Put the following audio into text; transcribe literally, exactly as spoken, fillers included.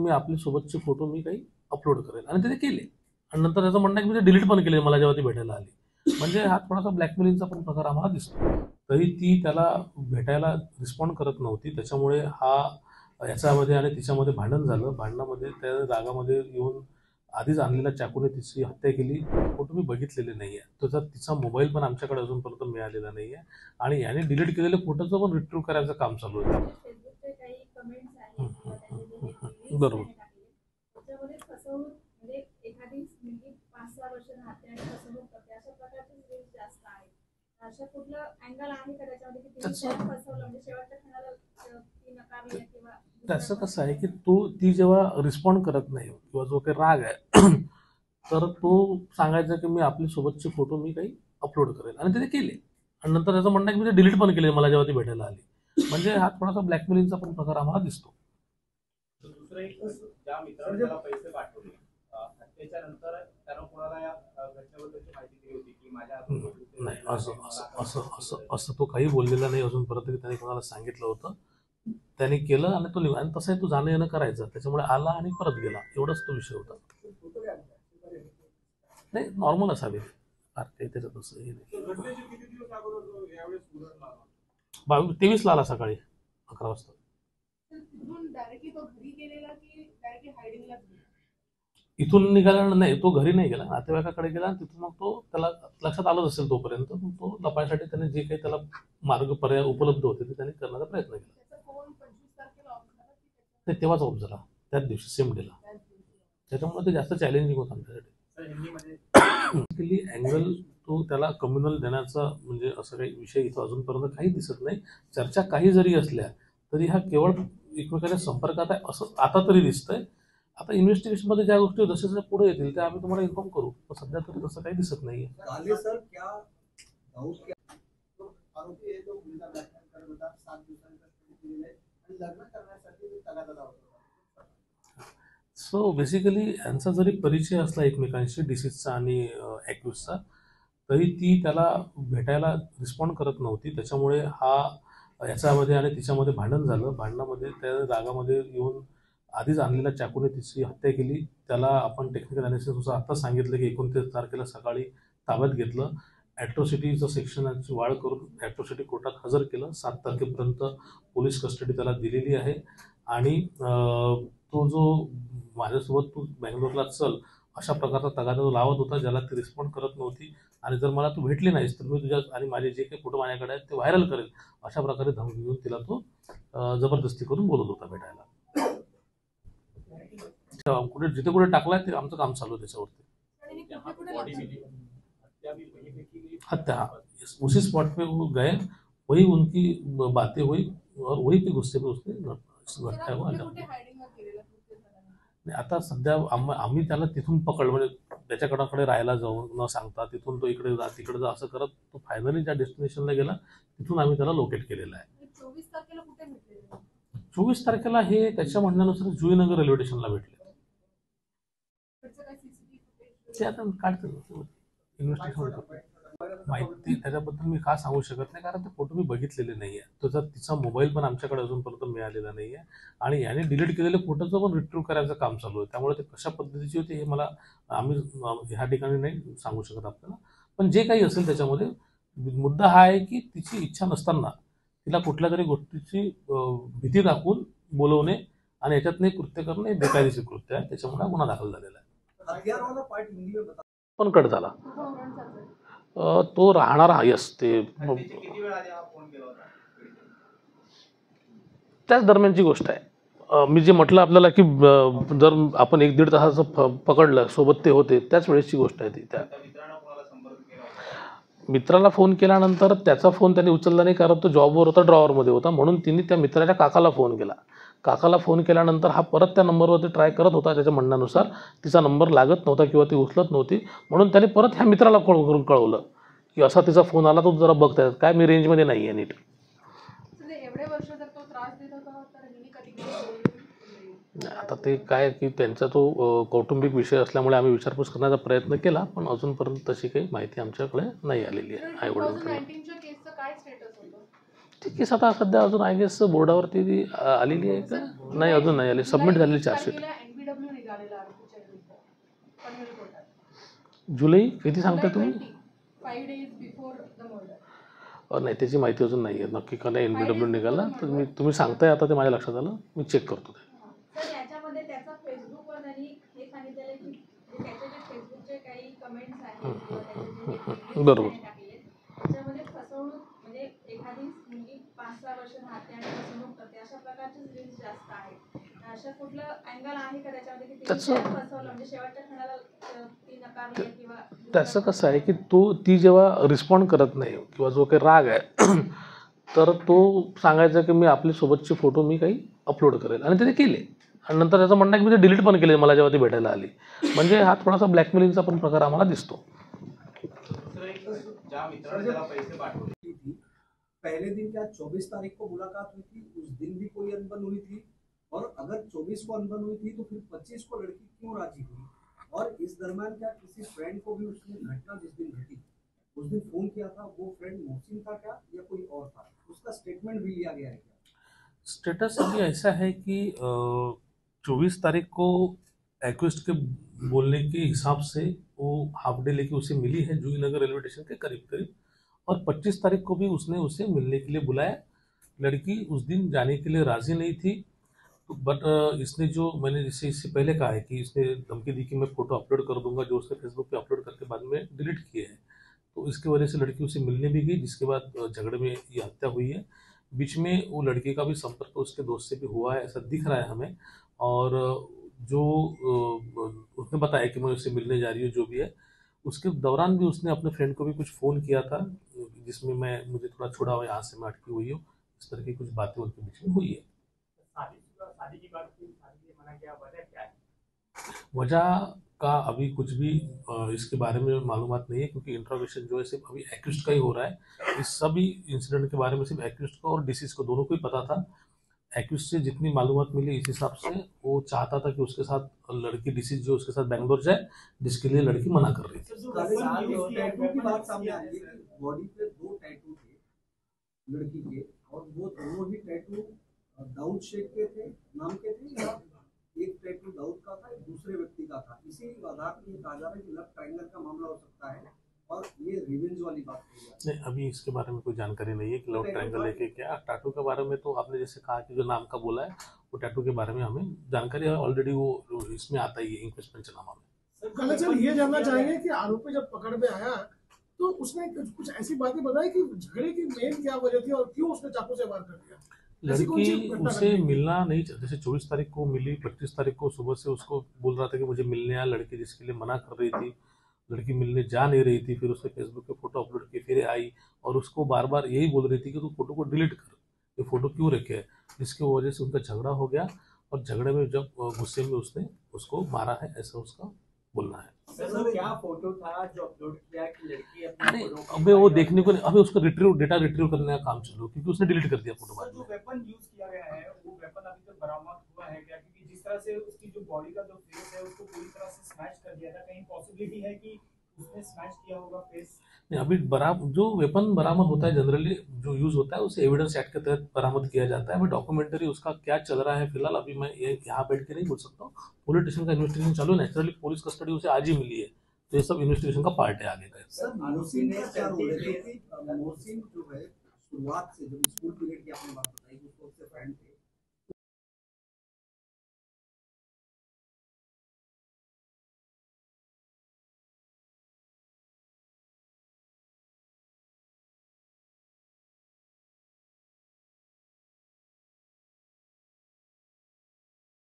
मी आपले सोबतचे फोटो मी काही अपलोड करेल आणि ते केले आणि नंतर त्याचं म्हणणं आहे की मी ते डिलीट पण केले मला जेव्हा ती भेटायला आली. म्हणजे हा थोडासा ब्लॅकमेलिंगचा पण प्रकार आम्हाला दिसतो. तरी ती त्याला भेटायला रिस्पॉन्ड करत नव्हती, त्याच्यामुळे हा याच्यामध्ये आणि तिच्यामध्ये भांडण झालं. भांडणामध्ये त्या रागामध्ये येऊन आधीच आणलेल्या चाकूने तिची हत्या केली. फोटो मी बघितलेले नाही आहे. त्याचा तिचा मोबाईल पण आमच्याकडे अजूनपर्यंत मिळालेला नाही आहे आणि याने डिलीट केलेले फोटोचं पण रिट्रीव्ह करायचं काम चालू आहे. बरोबर. त्याचं कसं आहे की तो ती जेव्हा रिस्पॉन्ड करत नाही किंवा जो काही राग आहे तर तो सांगायचा की मी आपले सोबतचे फोटो मी काही अपलोड करेल आणि ते केले आणि नंतर त्याचं म्हणणं आहे की मी ते डिलीट पण केले मला जेव्हा ती भेटायला आली. म्हणजे हा थोडासा ब्लॅकमेलिंगचा पण प्रकार आम्हाला दिसतो. दुसरं एक, ज्या मित्राने त्याला पैसे पाठवले हत्येच्या नंतर त्यानं कोणाला या घटनेबद्दलची माहिती दिली होती की माझ्या नाही, असं असं असं असं असं तो काही बोललेला नाही अजूनपर्यंत की त्याने कोणाला सांगितलं होतं. त्याने केलं आणि तो निघाला आणि तसंही तो जाणं येणं करायचा, त्याच्यामुळे आला आणि परत गेला, एवढाच तो विषय होता. नाही, नॉर्मल असावे काही त्याच्यात असं हे नाही. बावीस तेवीसला आला सकाळी अकरा वाजता. इथून निघाला नाही, तो घरी नाही गेला, नातेवाईकाकडे गेला आणि तिथून मग तो त्याला लक्षात आलंच असेल तोपर्यंत मग तो लपायसाठी त्याने जे काही त्याला मार्ग पर्याय उपलब्ध होते ते त्याने करण्याचा प्रयत्न केला. नाही, तेव्हाच ऑफ झाला त्याच दिवशी सेम डेला. त्याच्यामुळे ते जास्त चॅलेंजिंग होतं आमच्यासाठी. अँगल तो त्याला कम्युनल देण्याचा म्हणजे असं काही विषय इथं अजूनपर्यंत काही दिसत नाही. चर्चा काही जरी असल्या तरी हा केवळ एकमेकांच्या संपर्कात आहे असं आता तरी दिसतंय. आता इन्व्हेस्टिगेशनमध्ये ज्या गोष्टी जसे जसे पुढे येतील त्या आम्ही तुम्हाला इन्फॉर्म करू, पण सध्या तरी तसं काही दिसत नाहीये. सो बेसिकली यांचा जरी परिचय असला एकमेकांशी डिसीजचा आणि ॲक्युजचा तरी ती त्याला भेटायला रिस्पॉन्ड करत नव्हती. त्याच्यामुळे हा याच्यामध्ये आणि तिच्यामध्ये भांडण झालं. भांडणामध्ये त्या रागामध्ये येऊन आधीच आणलेल्या चाकूने तिची हत्या केली. त्याला आपण टेक्निकल अनालिसिसनुसार आता सांगितलं की एकोणतीस तारखेला सकाळी ताब्यात घेतलं. ॲट्रॉसिटीचं सेक्शनची वाढ करून ॲट्रॉसिटी कोर्टात हजर केलं. सात तारखेपर्यंत पोलीस कस्टडी त्याला दिलेली आहे आणि तो जो माझ्यासोबत तू बँगलोरला चल अशा प्रकारचा तगादा तो लावत होता, ज्याला ती रिस्पॉन्ड करत नव्हती आणि जर मला तू भेटली नाहीस तर मी तुझ्या आणि माझे जे काही फोटो माझ्याकडे आहेत ते व्हायरल करेल अशा प्रकारे धमकी देऊन तिला तो जबरदस्ती करून बोलत होता भेटायला. कुठे जिथे कुठे टाकलाय ते आमचं काम चालू आहे त्याच्यावरती. हत्या उसी स्पॉट पे वो गए, वही उनकी बातें हुई और वही पे गुस्से पे उसने घटना हुआ. आता सध्या आम्ही त्याला तिथून पकड म्हणजे त्याच्याकडे राहायला जाऊ न सांगता तिथून तो इकडे जा तिकडे जा असं करत तो फायनली ज्या डेस्टिनेशनला गेला तिथून आम्ही त्याला लोकेट केलेला आहे. चोवीस तारखेला हे त्याच्या म्हणण्यानुसार जुईनगर रेल्वे स्टेशनला भेटले. ते आता काढतो इन्व्हेस्टिगेशन माहिती त्याच्याबद्दल मी का सांगू शकत नाही, कारण ते फोटो मी बघितलेले नाही आहे. त्याचा तिचा मोबाईल पण आमच्याकडे अजूनपर्यंत मिळालेला नाही आहे आणि याने डिलीट केलेले फोटोचं पण रिट्रीव्ह करायचं काम चालू आहे. त्यामुळे ते कशा पद्धतीची होती हे मला आम्ही ह्या ठिकाणी नाही सांगू शकत आपल्याला. पण जे काही असेल त्याच्यामध्ये मुद्दा हा आहे की तिची इच्छा नसताना तिला कुठल्या तरी गोष्टीची भीती दाखवून बोलवणे आणि याच्यातनं कृत्य करणं हे बेकायदेशीर कृत्य आहे. त्याच्यामुळे गुन्हा दाखल झालेला आहे. पण कट झाला तो राहणारा यस ते त्याच दरम्यानची गोष्ट आहे. मी जे म्हटलं आपल्याला की जर आपण एक दीड तासाचं पकडलं सोबत ते होते त्याच वेळेसची गोष्ट आहे ती. त्या मित्राला फोन केल्यानंतर त्याचा फोन त्याने उचलला नाही, कारण तो जॉबवर होता, ड्रॉवरमध्ये होता, म्हणून तिने त्या मित्राच्या काकाला फोन केला. काकाला फोन केल्यानंतर हा परत त्या नंबरवरती ट्राय करत होता. त्याच्या म्हणण्यानुसार तिचा नंबर लागत नव्हता किंवा ती उचलत नव्हती, म्हणून त्याने परत ह्या मित्राला कॉल करून कळवलं की असा तिचा फोन आला, तो जरा बघताय काय मी रेंजमध्ये नाही आहे नीट. आता ते काय की त्यांचा तो कौटुंबिक विषय असल्यामुळे आम्ही विचारपूस करण्याचा प्रयत्न केला, पण अजूनपर्यंत तशी काही माहिती आमच्याकडे नाही आलेली आहे. आई वडील ती केस आता सध्या अजून आय गेस बोर्डावरती ती अ, आलेली आहे का नाही, अजून नाही आली. सबमिट झालेली चार्जशीट एनबीडब्ल्यू निघालेला आरोपीच्या विरुद्ध पनवेल कोर्टात जुलै किती सांगता तुम्ही? Five days before the murder. अ, नाही, त्याची माहिती अजून नाही आहे नक्की का नाही एन बी डब्ल्यू निघाला. तर मी तुम्ही सांगताय आता ते माझ्या लक्षात आलं, मी चेक करतो ते. सर याच्यामध्ये त्याचा फेसबुकवर त्यांनी हे सांगितलेलं आहे की जे त्याचे जे फेसबुकचे काही कमेंट्स आहेत किंवा त्याचे जे बरोबर. टाकले त्याच्यामध्ये फसवणूक म्हणजे एखादी मुलगी पाच सहा वर्ष राहते आणि फसवणूक करते अशा प्रकारचे रील्स जास्त आहेत. अशा कुठलं अँगल आहे का त्याच्यामध्ये की तिने फसवलं म्हणजे शेवटच्या क्षणाला ती नकारली किंवा त्याचं कसं आहे की तो ती जेव्हा रिस्पॉन्ड करत नाही किंवा जो काही राग आहे तर तो सांगायचा की मी आपल्या सोबतचे फोटो मी काही अपलोड करेल आणि ते केले आणि नंतर त्याचं म्हणणं आहे की मी ते डिलीट पण केले मला जेव्हा ती भेटायला आली. म्हणजे हा थोडासा ब्लॅकमेलिंगचा पण प्रकार आम्हाला दिसतो. दुसरं एक, ज्या मित्राने त्याला पैसे पाठवले थी पहले दिन क्या चौबीस तारीख को मुलाकात हुई थी, उस दिन भी कोई अनबन हुई थी और अगर चौबीस को अनबन हुई थी तो फिर पच्चीस को लड़की क्यों राजी हुई और इस दरम्यान क्या किसी फ्रेंड को भी उसने घटना जिस दिन घटी उस दिन फोन किया था, वो फ्रेंड मोहसिन था क्या या कोई और था, उसका स्टेटमेंट भी लिया गया है क्या? स्टेटस अभी ऐसा है कि चौबीस तारीख को एक्विस्ट के बोलने के हिसाब से वो हाफ डे लेके उसे मिली है जूही नगर रेलवे स्टेशन के करीब करीब और पच्चीस तारीख को भी उसने उसे मिलने के लिए बुलाया. लड़की उस दिन जाने के लिए राज़ी नहीं थी तो बट इसने जो मैंने जैसे इससे पहले कहा है कि इसने धमकी दी कि मैं फ़ोटो अपलोड कर दूंगा जो उसने फेसबुक पे अपलोड करके बाद में डिलीट किए हैं. तो इसकी वजह से लड़की उसे मिलने भी गई जिसके बाद झगड़े में ये हत्या हुई है. बीच में वो लड़के का भी संपर्क उसके दोस्त से भी हुआ है ऐसा दिख रहा है हमें और जो उसने बताया कि मैं उससे मिलने जा रही हूँ जो भी है उसके दौरान भी उसने अपने फ्रेंड को भी कुछ फ़ोन किया था जिसमें मैं मुझे थोड़ा छुड़ा हुआ यहाँ से मैं अटकी हुई हूँ इस तरह की कुछ बातें उनके बीच में हुई है. शादी की बात की, शादी के मना किया, वजह क्या है? वजह का अभी कुछ भी इसके बारे में मालूमात नहीं है क्योंकि इंट्रोगेशन जो है सिर्फ अभी एक्यूज्ड का ही हो रहा है. इस सभी इंसिडेंट के बारे में सिर्फ एक्यूज्ड को और डिसीज को दोनों को ही पता था. एक्यूज्ड से जितनी मालूमात मिली इस हिसाब से वो चाहता था कि उसके साथ लड़की डिसीज जो उसके साथ बैंगलोर जाए जिसके लिए लड़की मना कर रही थी. टैटू की बात सामने आ रही है कि बॉडी पे दो टैटू थे लड़की के और वो दोनों ही टैटू दाऊद शेख के थे नाम के थे या एक टैटू दाऊद का था एक दूसरे व्यक्ति का था. इसी आधार पर ये कहा जा रहा है कि लव ट्रायंगल का मामला हो सकता है और ये रिवेंज वाली बात है. नहीं, अभी इसके बारे में कोई जानकारी नहीं है कि लव ट्रायंगल लेके क्या. टैटू के बारे में तो आपने जैसे कहा कि जो नाम का बोला है वो टैटू के बारे में हमें जानकारी है ऑलरेडी वो इसमें आता ही है इंक्वेस्ट पंचनामा में. कलेक्टर ये जानना चाहेंगे कि आरोपी जब पकड़ में आया तो उसने कुछ ऐसी बातें बताई कि झगड़े की मेन क्या वजह थी और क्यों उसने चाकू से वार कर दिया. लड़की उसे मिलना नहीं चाहती. जैसे चौबीस तारीख को मिली, पच्चीस तारीख को सुबह से उसको बोल रहा था कि मुझे मिलने आ. लड़की जिसके लिए मना कर रही थी, लड़की मिलने जा नहीं रही थी. फिर उसने फेसबुक पे फोटो अपलोड किए, फिर आई और उसको बार बार यही बोल रही थी कि तू फोटो को डिलीट कर, ये फोटो क्यों रखे है. जिसकी वजह से उनका झगड़ा हो गया और झगड़े में जब गुस्से में उसने उसको मारा है ऐसा उसका बोलना है. सर क्या फोटो था जो अपलोड किया कि लड़की अपने अरे अबे वो देखने को नहीं, अबे उसका रिट्रीव डेटा रिट्रीव करने का काम चालू क्योंकि उसने डिलीट कर दिया फोटो बाद जो में. वेपन यूज किया गया है वो वेपन अभी तक बरामद हुआ है क्या? क्योंकि जिस तरह से उसकी जो बॉडी का जो फेस है उसको पूरी तरह से स्मैश कर दिया था, कहीं पॉसिबिलिटी है कि उसने स्मैश किया होगा फेस? नहीं, अभी बराबर जो वेपन बरामद होता है जनरली जो यूज होता है उसे एविडेंस एक्ट के तहत बरामद किया जाता है. अभी डॉक्यूमेंट्री उसका क्या चल रहा है फिलहाल अभी मैं ये यहाँ बैठ के नहीं बोल सकता हूँ. पुलिस स्टेशन का इन्वेस्टिगेशन चालू है. नेचुरली पुलिस कस्टडी उसे आज ही मिली है तो ये सब इन्वेस्टिगेशन का पार्ट है आगे का. सर मोहसिन का क्या रोल है क्योंकि मोहसिन जो है शुरुआत से जब स्कूल पीरियड की आपने बात बताई उसको उससे फ्रेंड थे